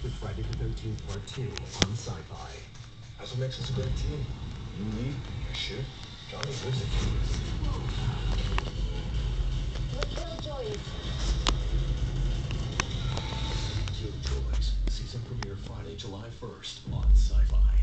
with Friday the 13th Part 2 on Sci-Fi. That's what makes us a great team. You, me, Cashier, Johnny lives it. What Killjoys? Killjoys. Season premiere Friday, July 1st on Sci-Fi.